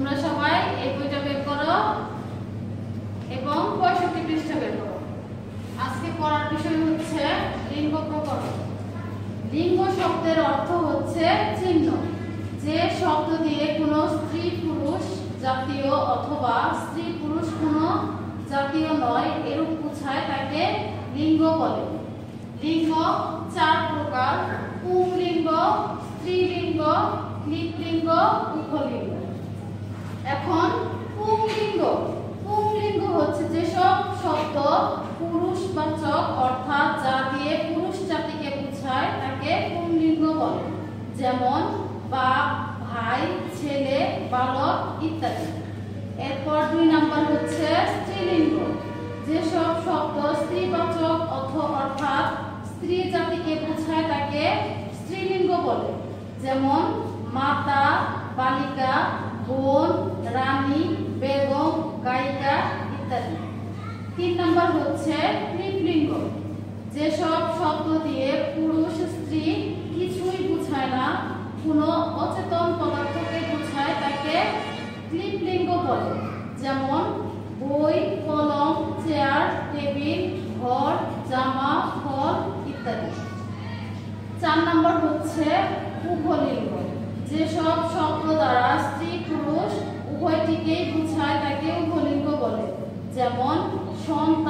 তোমরা সবাই এই বইটা বের করো এবং 65 পৃষ্ঠা বের করো। আজকে পড়ার বিষয় হচ্ছে লিঙ্গ প্রকরণ। লিঙ্গ শব্দের অর্থ হচ্ছে চিহ্ন। যে শব্দ দিয়ে কোনো স্ত্রী পুরুষ জাতীয় অথবা স্ত্রী পুরুষ কোনো জাতীয় নয় এরূপ বোঝায় তাকে লিঙ্গ বলে। লিঙ্গ 4 প্রকার: পুংলিঙ্গ, স্ত্রীলিঙ্গ, নৃলিঙ্গ, উভলিঙ্গ। এখন পুংলিঙ্গ। পুংলিঙ্গ হচ্ছে যেসব শব্দ পুরুষবাচক অর্থাৎ যা দিয়ে পুরুষ জাতিকে বোঝায় তাকে পুংলিঙ্গ বলে, যেমন বাপ, ভাই, ছেলে, বালক ইত্যাদি। এরপর 2 নাম্বার হচ্ছে স্ত্রীলিঙ্গ। যেসব শব্দ স্ত্রীবাচক অর্থাৎ স্ত্রী জাতিকে বোঝায় তাকে স্ত্রীলিঙ্গ বলে, যেমন মাতা, বালিকা, বোন, রানী, বেগম, গায়িকা ইত্যাদি। 3 নাম্বার হচ্ছে নৃলিঙ্গ। যেসব শব্দ দিয়ে পুরুষ স্ত্রী কিছুই বোঝায় না, কোনো অচেতন পদার্থকে বোঝায় তাকে নৃলিঙ্গ বলে, যেমন বই, কলম, চেয়ার, টেবিল, ঘর, জামা, ফল ইত্যাদি। 4 নাম্বার হচ্ছে উভলিঙ্গ। যেসব শব্দ দ্বারা স্ত্রী পুরুষ উভয়টিকেই বোঝায় তাকে উভলিঙ্গ বলে, যেমন সন্তান,